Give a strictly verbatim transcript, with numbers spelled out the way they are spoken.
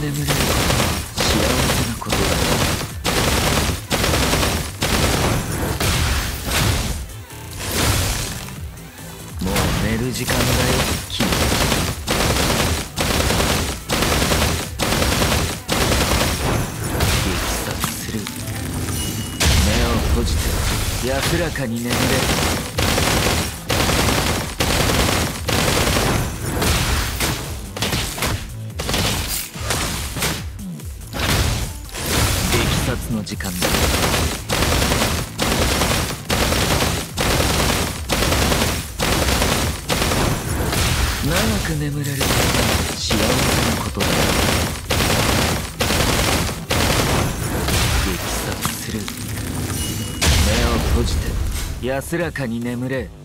眠れることは幸せなことだ。もう寝る時間だよ、君。激殺する。目を閉じて安らかに眠れる。激殺の時間だ。長く眠れることは幸せなことだ。激殺する。目を閉じて安らかに眠れ。